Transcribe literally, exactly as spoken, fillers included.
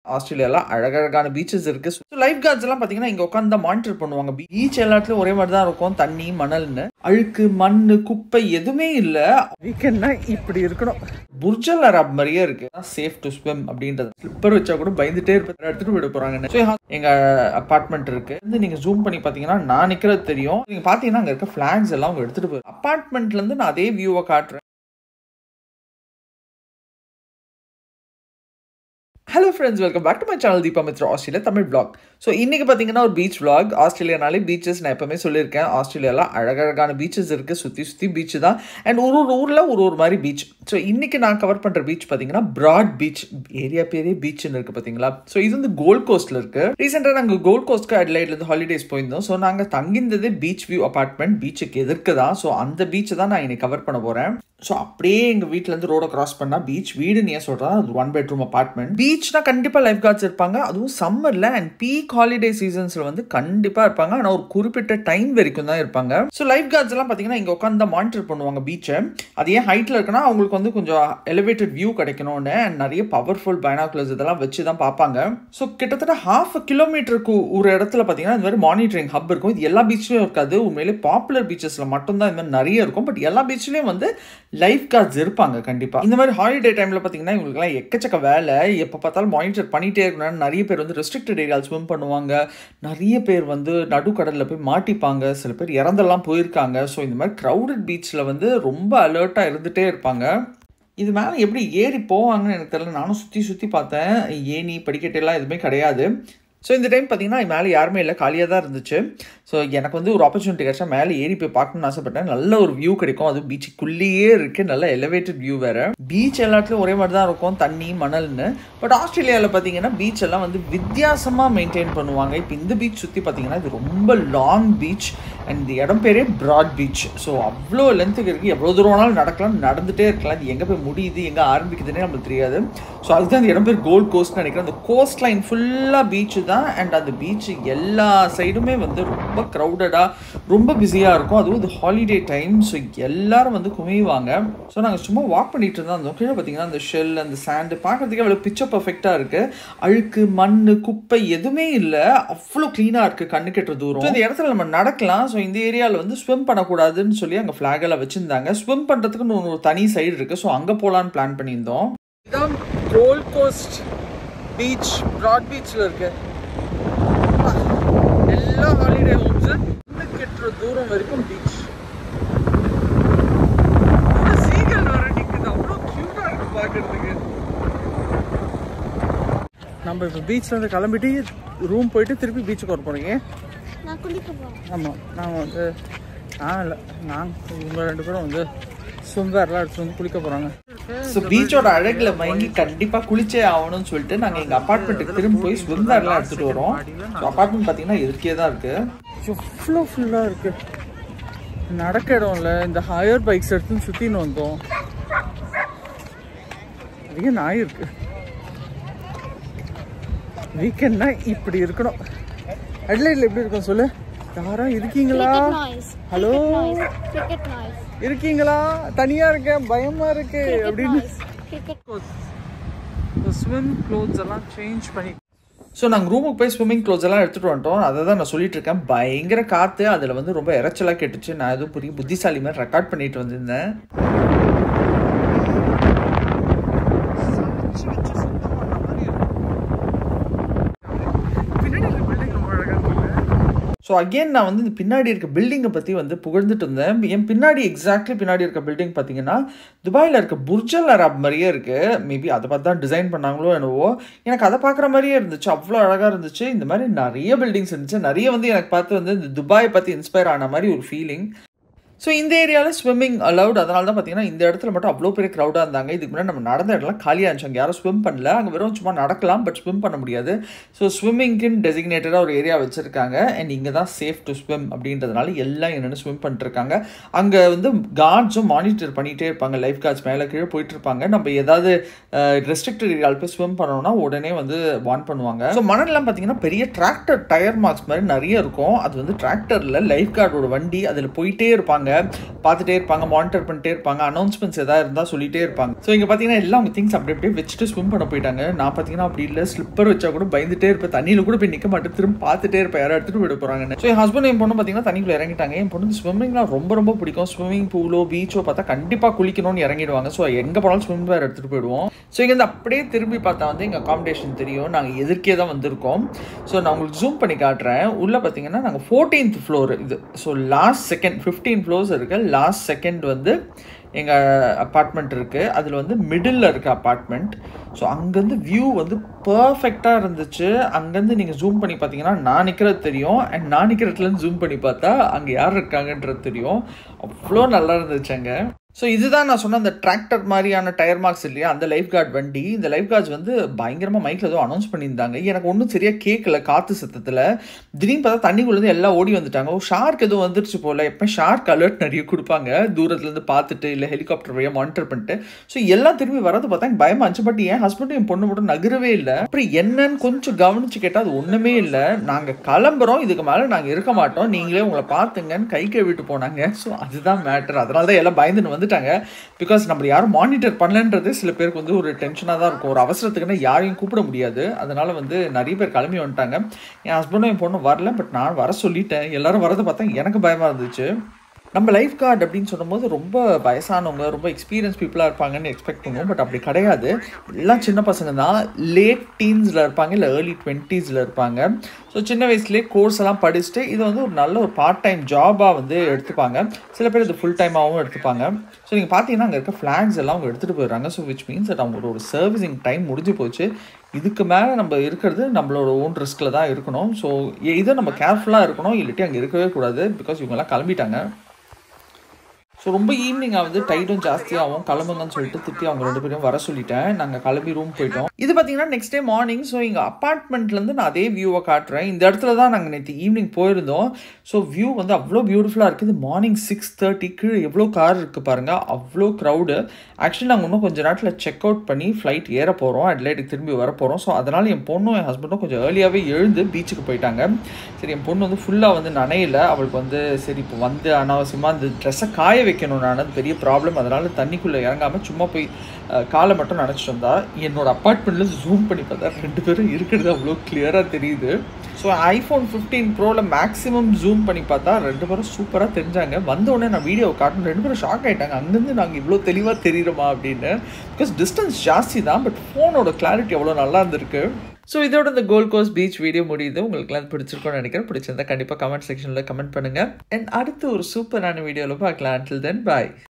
ஆஸ்திரேலியால அழகழகான பீச்சஸ் இருக்கு. ஸோ லைஃப் கார்ட்ஸ் எல்லாம் பார்த்தீங்கன்னா இங்கே உட்காந்து மானிட்டர் பண்ணுவாங்க. பீச் எல்லாத்துலயும் ஒரே மாதிரி தான் இருக்கும், தண்ணி மணல்னு. அழுக்கு மண்ணு குப்பை எதுவுமே இல்லை. வீக்கெண்ட்னா இப்படி இருக்கணும். புர்ஜல் அராப் மாதிரியே இருக்கு. சேஃப் டு ஸ்விம் அப்படின்றது. ஸ்லிப்பர் வச்சா கூட பயந்துட்டே இருப்பேன், எடுத்துட்டு விட போறாங்க. ஸோ எங்க அபார்ட்மெண்ட் இருக்கு. நீங்க ஜூம் பண்ணி பாத்தீங்கன்னா நான் நிக்கிறது தெரியும். நீங்க பாத்தீங்கன்னா அங்க இருக்க பிளாக்ஸ் எல்லாம் அவங்க எடுத்துட்டு போய் அபார்ட்மெண்ட்ல இருந்து நான் அதே வியூவை காட்டுறேன். Hello friends, welcome back to my channel Deepa Mithra Australia Tamil vlog. So இன்றைக்கி பார்த்தீங்கன்னா ஒரு பீச் விளாக். ஆஸ்திரேலியானாலே பீச்சஸ் நான் எப்போவுமே சொல்லியிருக்கேன். ஆஸ்திரேலியாவில் அழகழகான பீச்சஸ் இருக்குது, சுற்றி சுற்றி பீச்சு தான். அண்ட் ஒரு ஒரு ஊரில் ஒரு ஒரு மாதிரி பீச். ஸோ இன்றைக்கி நான் கவர் பண்ணுற பீச் பார்த்தீங்கன்னா பிராட் பீச். ஏரியா பேரே பீச்சுன்னு இருக்குது பார்த்தீங்களா. ஸோ இது வந்து கோல்ட் கோஸ்ட்டில் இருக்குது. ரீசெண்டாக நாங்கள் கோல்ட் கோஸ்ட்க்கு அட்லைட்லேருந்து ஹாலிடேஸ் போயிருந்தோம். ஸோ நாங்கள் தங்கியிருந்ததே பீச் வியூ அப்பார்ட்மெண்ட், பீச்சுக்கு எதிர்க்கு தான். ஸோ அந்த பீச்சை தான் நான் இன்னைக்கு கவர் பண்ண போகிறேன். ஸோ அப்படியே எங்கள் வீட்டிலேருந்து ரோடை கிராஸ் பண்ணால் பீச். வீடுன்னு ஏன் சொல்கிறேன், அது ஒன் பெட்ரூம் அப்பார்ட்மெண்ட். பீச்னா கண்டிப்பாக லைஃப் கார்ட்ஸ் இருப்பாங்க, அதுவும் சம்மரில். அண்ட் பீக் ஹாலிடே சீசன்ஸில் வந்து கண்டிப்பாக இருப்பாங்க. ஆனால் ஒரு குறிப்பிட்ட டைம் வரைக்கும் தான் இருப்பாங்க. ஸோ லைஃப் கார்ட்ஸ் எல்லாம் பார்த்தீங்கன்னா இங்கே உட்காந்து மானிட்டர் பண்ணுவாங்க பீச்சை. அது ஏன் ஹைட்டில் இருக்குன்னா அவங்களுக்கு வந்து கொஞ்சம் எலிவேட்டட் வியூ கிடைக்கணும்னு நிறைய பவர்ஃபுல் பைனாகுலர்ஸ் இதெல்லாம் வச்சு தான் பார்ப்பாங்க. ஸோ கிட்டத்தட்ட ஹாஃப் கிலோமீட்டருக்கு ஒரு இடத்துல பார்த்தீங்கன்னா இந்த மாதிரி மானிட்டரிங் ஹப் இருக்கும். இது எல்லா பீச்லையும் இருக்காது, உண்மையிலே பாப்புலர் பீச்சஸில் மட்டும்தான் இந்த மாதிரி நிறைய இருக்கும். பட் எல்லா பீச்லையும் வந்து லைஃப் கார்ட்ஸ் இருப்பாங்க கண்டிப்பாக. இந்த மாதிரி ஹாலிடே டைமில் பார்த்தீங்கன்னா இவங்களுக்குலாம் எக்கச்சக்க வேலை. எப்போ பார்த்தாலும் மானிட்டர் பண்ணிகிட்டே இருக்கணும்னு நிறைய பேர் வந்து ரெஸ்ட்ரிக்டட் ஏரியாவில் ஸ்விம் பண்ணுவாங்க. நிறைய பேர் வந்து நடுக்கடலில் போய் மாட்டிப்பாங்க. சில பேர் இறந்தெல்லாம் போயிருக்காங்க. ஸோ இந்த மாதிரி க்ரௌடட் பீச்சில் வந்து ரொம்ப அலர்ட்டாக இருந்துகிட்டே இருப்பாங்க. இது மேலே எப்படி ஏறி போவாங்கன்னு எனக்கு தெரியல. நானும் சுற்றி சுற்றி பார்த்தேன். ஏணி படிக்கட்டெல்லாம் எதுவுமே கிடையாது. ஸோ இந்த டைம் பார்த்தீங்கன்னா மேலே யாருமே இல்லை, காலியாக தான் இருந்துச்சு. ஸோ எனக்கு வந்து ஒரு ஆப்பர்ச்சுனிட்டி கிடச்சா மேலே ஏறி போய் பார்க்கணும்னு ஆசைப்பட்டேன். நல்ல ஒரு வியூ கிடைக்கும், அது பீச்சுக்குள்ளேயே இருக்குது. நல்ல எலிவேட்டட் வியூ வேறு. பீச் எல்லாத்துலேயும் ஒரே மாதிரி தான் இருக்கும், தண்ணி மணல்னு. பட் ஆஸ்திரேலியாவில் பார்த்தீங்கன்னா பீச் எல்லாம் வந்து வித்தியாசமாக மெயின்டைன் பண்ணுவாங்க. இப்போ இந்த பீச் சுற்றி பார்த்தீங்கன்னா இது ரொம்ப லாங் பீச். அண்ட் இந்த இடம் பேரே பிராட் பீச். ஸோ அவ்வளோ லென்த்துக்கு இருக்குது, எவ்வளோ தூரம் வேணாலும் நடக்கலாம், நடந்துகிட்டே இருக்கலாம். இது எங்கே போய் முடியுது எங்கே ஆரம்பிக்குதுன்னே நம்மளுக்கு தெரியாது. ஸோ அதுதான் இந்த இடம் பேர் கோல்ட் கோஸ்ட்னு நினைக்கிறேன். அந்த கோஸ்ட் லைன் ஃபுல்லாக பீச்சு தான். அண்ட் அந்த பீச் எல்லா சைடுமே வந்து ரொம்ப க்ரௌடடாக ரொம்ப பிஸியாக இருக்கும். அதுவும் இது ஹாலிடே டைம். ஸோ எல்லாரும் வந்து குமிவாங்க. ஸோ நாங்கள் சும்மா வாக் பண்ணிட்டு இருந்தால் அந்த கீழே பார்த்தீங்கன்னா அந்த ஷெல் அந்த சாண்டு பார்க்குறதுக்கே அவ்வளோ பிக்சர் பர்ஃபெக்டாக இருக்குது. அழுக்கு மண் குப்பை எதுவுமே இல்லை, அவ்வளோ க்ளீனாக இருக்குது கண்ணு கெட்டுற தூரம். இந்த இடத்துல நம்ம நடக்கலாம். ஸோ இந்த ஏரியாவில் வந்து ஸ்விம் பண்ணக்கூடாதுன்னு சொல்லி அங்கே ஃப்ளாக் எல்லாம் வச்சுருந்தாங்க. ஸ்விம் பண்ணுறதுக்குன்னு ஒரு தனி சைடு இருக்குது. ஸோ அங்கே போகலான்னு பிளான் பண்ணியிருந்தோம். இதுதான் கோல்ட் கோஸ்ட் பீச், பிராட் பீச்சில் இருக்கு. எல்லா ஹாலிடே ஹோம்ஸு கண்ணு கெட்டுற தூரம் வரைக்கும் பீச். சீகல் வர நிற்குது, அவ்வளோ க்யூட்டாக இருக்குது பார்க்குறதுக்கு. நம்ம இப்போ பீச்லேருந்து கிளம்பிட்டு ரூம் போயிட்டு திருப்பி பீச்சுக்கு வர போகிறீங்க. ஆமாம், நாங்கள் வந்து நான் இல்லை நாங்கள் இவங்க ரெண்டு பேரும் வந்து ஸ்விம்வேர்லாம் எடுத்து வந்து குளிக்க போகிறாங்க. ஸோ பீச்சோட அழகில் மயங்கி கண்டிப்பாக குளிச்சே ஆகணும்னு சொல்லிட்டு நாங்கள் எங்கள் அப்பார்ட்மெண்ட்டுக்கு திரும்பி போய் ஸ்விம்வேர்லாம் எடுத்துகிட்டு வரோம். ஸோ அப்பார்ட்மெண்ட் பார்த்தீங்கன்னா எதுக்கே தான் இருக்குது. எவ்வளோ ஃபுல்லாக இருக்குது, நடக்க இடம் இல்லை. இந்த ஹையர் பைக்ஸ் எடுத்துன்னு சுற்றின்னு வந்தோம். அதிக நாய் இருக்கு. வீக்கெண்ட்னா இப்படி இருக்கணும். அட்லைட்ல எப்படி இருக்கும் சொல்லு. யாரா இருக்கீங்களா? ஹலோ இருக்கீங்களா? தனியா இருக்கேன், பயமா இருக்கு அப்படின்னு. ஸ்விம் க்ளோத்ஸ் எல்லாம் சேஞ்ச் பண்ணி ஸோ நாங்கள் ரூமுக்கு போய் ஸ்விம்மிங் க்ளோத்ஸ் எல்லாம் எடுத்துகிட்டு வந்துட்டோம். அதை தான் நான் சொல்லிட்டு இருக்கேன். பயங்கர காற்று, அதில் வந்து ரொம்ப இறைச்சலாக கேட்டுச்சு. நான் எதுவும் புரிய புத்திசாலி மாதிரி ரெக்கார்ட் பண்ணிட்டு வந்திருந்தேன். ஸோ அகெயின் நான் வந்து இந்த பின்னாடி இருக்க பில்டிங்கை பற்றி வந்து புகழ்ந்துட்டு இருந்தேன். என் பின்னாடி எக்ஸாக்ட்லி பின்னாடி இருக்க பில்டிங் பார்த்தீங்கன்னா துபாயில் இருக்க புர்ஜல் அராப் மாதிரியே இருக்குது. மேபி அதை பார்த்து தான் டிசைன் பண்ணாங்களோ என்னவோ. எனக்கு அதை பார்க்குற மாதிரியே இருந்துச்சு, அவ்வளோ அழகாக இருந்துச்சு. இந்த மாதிரி நிறைய பில்டிங்ஸ் இருந்துச்சு. நிறைய வந்து எனக்கு பார்த்து வந்து இந்த துபாயை பற்றி இன்ஸ்பயர் ஆன மாதிரி ஒரு ஃபீலிங். ஸோ இந்த ஏரியாவில் ஸ்விம்மிங் அலவுட். அதனால தான் பார்த்தீங்கன்னா இந்த இடத்துல மட்டும் அவ்வளோ பெரிய க்ரௌடாக இருந்தாங்க. இதுக்கு முன்னாடி நம்ம நடந்த இடம்லாம் காலியாக இருந்துச்சு, அங்கே யாரும் ஸ்விம் பண்ணல. அங்கே வெறும் சும்மா நடக்கலாம், பட் ஸ்விம் பண்ண முடியாது. ஸோ ஸ்விம்மிங்க்குன்னு டெசிக்னேட்டடாக ஒரு ஏரியா வச்சுருக்காங்க. அண்ட் இங்கே தான் சேஃப் டு ஸ்விம் அப்படின்றதுனால எல்லாம் என்னென்னு ஸ்விம் பண்ணிட்டுருக்காங்க. அங்கே வந்து கார்ட்ஸும் மானிட்டர் பண்ணிகிட்டே இருப்பாங்க. லைஃப் கார்ட்ஸ் மேலே கீழே போயிட்டுருப்பாங்க. நம்ம ஏதாவது ரெஸ்ட்ரிக்டட் ஏரியாவில் போய் ஸ்விம் பண்ணோம்னா உடனே வந்து வார்ன் பண்ணுவாங்க. ஸோ மணல்லாம் பார்த்தீங்கன்னா பெரிய டிராக்டர் டயர் மார்க்ஸ் மாதிரி நிறைய இருக்கும். அது வந்து டிராக்டரில் லைஃப் கார்டோட வண்டி அதில் போயிட்டே இருப்பாங்க. வருவாங்க, பார்த்துட்டே இருப்பாங்க, மானிட்டர் பண்ணிட்டே இருப்பாங்க, அனௌன்ஸ்மெண்ட்ஸ் எதாவது இருந்தால் சொல்லிட்டே இருப்பாங்க. ஸோ இங்கே பார்த்தீங்கன்னா எல்லாம் அவங்க திங்ஸ் அப்படி அப்படியே வச்சுட்டு ஸ்விம் பண்ண போயிட்டாங்க. நான் பார்த்தீங்கன்னா அப்படி இல்லை, ஸ்லிப்பர் வச்சா கூட பயந்துட்டே இருப்பேன், தண்ணியில் கூட போய் நிற்க மாட்டேன், திரும்ப பார்த்துட்டே இருப்பேன் யாரும் எடுத்துகிட்டு போயிட போகிறாங்கன்னு. ஸோ என் ஹஸ்பண்ட் என் பொண்ணு பார்த்தீங்கன்னா தண்ணிக்குள்ளே இறங்கிட்டாங்க. என் பொண்ணு ஸ்விம்மிங்லாம் ரொம்ப ரொம்ப பிடிக்கும். ஸ்விம்மிங் பூலோ பீச்சோ பார்த்தா கண்டிப்பாக குளிக்கணும்னு இறங்கிடுவாங்க. ஸோ எங்கே போனாலும் ஸ்விம் வேர் எடுத்துகிட்டு போயிடுவோம். ஸோ இங்கேருந்து அப்படியே திரும்பி பார்த்தா வந்து எங்கள் அகாமடேஷன் தெரியும். நாங்கள் எதிர்க்கே தான் வந்திருக்கோம். ஸோ நான் உங்களுக்கு ஜூம் பண்ணி காட்டுறேன். உள்ளே பார்த்தீங்கன்னா நாங்கள் ஃபோர்டீன்த் ஃப்ளோர் இது. So last second fifteen floors இருக்குது. லாஸ்ட் செகண்ட் வந்து எங்கள் அப்பார்ட்மெண்ட் இருக்குது. அதில் வந்து மிடில் இருக்குது அப்பார்ட்மெண்ட். ஸோ அங்கேருந்து வியூ வந்து பர்ஃபெக்டாக இருந்துச்சு. அங்கேருந்து நீங்கள் ஜூம் பண்ணி பார்த்தீங்கன்னா நான் நிற்கிறது தெரியும், அண்ட் நான் நிற்கிற இடத்துலேருந்து ஜூம் பண்ணி பார்த்தா அங்கே யார் இருக்காங்கன்றது தெரியும். அவ்வளோ நல்லா இருந்துச்சு அங்கே. ஸோ இதுதான் நான் சொன்ன அந்த டிராக்டர் மாதிரியான டயர் மார்க்ஸ் இல்லையா, அந்த லைஃப் கார்டு வண்டி. இந்த லைஃப் கார்ட்ஸ் வந்து பயங்கரமாக மைக்கில் ஏதோ அனௌன்ஸ் பண்ணியிருந்தாங்க. எனக்கு ஒன்றும் சரியாக கேட்கல காற்று சத்தத்தில். திடீர்னு பார்த்தா தண்ணிக்குள்ளேருந்து எல்லாம் ஓடி வந்துட்டாங்க. ஓ ஷார்க் எதுவும் வந்துருச்சு போல். எப்போ ஷார்க் அலர்ட் நிறைய கொடுப்பாங்க தூரத்துலேருந்து பார்த்துட்டு, இல்லை ஹெலிகாப்டர் வழியாக மானிட்டர் பண்ணிட்டு. ஸோ எல்லாம் திரும்பி வரது பார்த்தா எனக்கு பயமாக இருந்துச்சு. பட் என் ஹஸ்பண்டும் என் பொண்ணு மட்டும் நகரவே இல்லை. அப்புறம் என்னன்னு கொஞ்சம் கவனிச்சு கேட்டால் அது ஒன்றுமே இல்லை. நாங்கள் கிளம்புறோம், இதுக்கு மேலே நாங்கள் இருக்க மாட்டோம், நீங்களே உங்களை பார்த்துங்கன்னு கை கழுவிட்டு போனாங்க. ஸோ அதுதான் மேட்டர். அதனால தான் எல்லாம் பயந்துன்னு வந்துட்டாங்க. பிகாஸ் நம்ம யாரும் மானிட்டர் பண்ணலன்றது சில பேருக்கு வந்து ஒரு டென்ஷனாக தான் இருக்கும். ஒரு அவசரத்துக்குன்னா யாரையும் கூப்பிட முடியாது. அதனால வந்து நிறைய பேர் கிளம்பி வந்துட்டாங்க. என் ஹஸ்பண்டும் என் பொண்ணும் வரல, பட் நான் வர சொல்லிட்டேன். எல்லாரும் வரதை பார்த்தா எனக்கு பயமாக இருந்துச்சு. நம்ம லைஃப் கார்டு அப்படின்னு சொல்லும்போது ரொம்ப வயசானவங்க, ரொம்ப எக்ஸ்பீரியன்ஸ் பீப்புளாக இருப்பாங்கன்னு எக்ஸ்பெக்ட் பண்ணுவோம். பட் அப்படி கிடையாது. எல்லாம் சின்ன பசங்க தான். லேட் டீன்ஸில் இருப்பாங்க, இல்லை ஏர்லி டுவெண்ட்டீஸில் இருப்பாங்க. ஸோ சின்ன வயசுலேயே கோர்ஸ் எல்லாம் படிச்சுட்டு இது வந்து ஒரு நல்ல ஒரு பார்ட் டைம் ஜாபாக வந்து எடுத்துப்பாங்க. சில பேர் இது ஃபுல் டைமாகவும் எடுத்துப்பாங்க. ஸோ நீங்கள் பார்த்தீங்கன்னா அங்கே இருக்க ஃப்ளாக்ஸ் எல்லாம் அவங்க எடுத்துகிட்டு போயிடுறாங்க. ஸோ விச் மீன்ஸ் தட் அவங்களோட ஒரு சர்வீசிங் டைம் முடிஞ்சு போச்சு. இதுக்கு மேலே நம்ம இருக்கிறது நம்மளோட ஓன் ரிஸ்கில் தான் இருக்கணும். ஸோ இதை நம்ம கேர்ஃபுல்லாக இருக்கணும், இல்லாட்டி அங்கே இருக்கவே கூடாது. பிகாஸ் இவங்கெல்லாம் கிளம்பிட்டாங்க. ஸோ ரொம்ப ஈவினிங்காக வந்து டைடும் ஜாஸ்தியாகவும் கிளம்புங்கன்னு சொல்லிட்டு திட்டி அவங்க ரெண்டு பேரும் வர சொல்லிட்டேன். நாங்கள் கிளம்பி ரூம் போயிட்டோம். இது பார்த்தீங்கன்னா நெக்ஸ்ட் டே மார்னிங். ஸோ எங்கள் அப்பார்ட்மெண்ட்லேருந்து நான் அதே வியூவை காட்டுறேன். இந்த இடத்துல தான் நாங்கள் நேற்று ஈவினிங் போயிருந்தோம். ஸோ வியூ வந்து அவ்வளோ பியூட்டிஃபுல்லாக இருக்குது. மார்னிங் சிக்ஸ் தேர்ட்டிக்கு எவ்வளோ கார் இருக்குது பாருங்கள், அவ்வளோ க்ரௌடு. ஆக்சுவலி நாங்கள் இன்னும் கொஞ்சம் நேரத்தில் செக் அவுட் பண்ணி ஃப்ளைட் ஏற போகிறோம், அட்லைட்டுக்கு திரும்பி வர போகிறோம். ஸோ அதனால் என் பொண்ணும் என் ஹஸ்பண்டும் கொஞ்சம் ஏர்லியாகவே எழுந்து பீச்சுக்கு போயிட்டாங்க. சரி, என் பொண்ணு வந்து ஃபுல்லாக வந்து நனையில. அவளுக்கு வந்து சரி இப்போ வந்து அனாவசியமாக அந்த ட்ரெஸ்ஸை காய வைக்கணும், நான் அது பெரிய ப்ராப்ளம். அதனால் தண்ணிக்குள்ளே இறங்காமல் சும்மா போய் காலை மட்டும் நினச்சிட்டு வந்தா. என்னோட அப்பார்ட்மெண்ட்டில் ஜூம் பண்ணி பார்த்தா ரெண்டு பேரும் இருக்கிறது அவ்வளோ கிளியராக தெரியுது. ஸோ ஐஃபோன் ஃபிஃப்டீன் ப்ரோவில் மேக்ஸிமம் ஜூம் பண்ணி பார்த்தா ரெண்டு பேரும் சூப்பராக தெரிஞ்சாங்க. வந்தோடனே நான் வீடியோ காட்டணும், ரெண்டு பேரும் ஷாக் ஆகிட்டாங்க. அங்கேருந்து நாங்கள் இவ்வளோ தெளிவாக தெரியுறோமா அப்படின்னு. பிகாஸ் டிஸ்டன்ஸ் ஜாஸ்தி தான், பட் ஃபோனோட கிளாரிட்டி எவ்வளோ நல்லா இருந்திருக்கு. ஸோ இதோட இந்த கோல்ட் கோஸ்ட் பீச் வீடியோ முடியுது. உங்களுக்குலாம் பிடிச்சிருக்கோன்னு நினைக்கிறேன். பிடிச்சிருந்தா கண்டிப்பாக கமெண்ட் செக்ஷனில் கமெண்ட் பண்ணுங்கள். அண்ட் அடுத்து ஒரு சூப்பரான வீடியோவில் பார்க்கலாம். Until then, bye.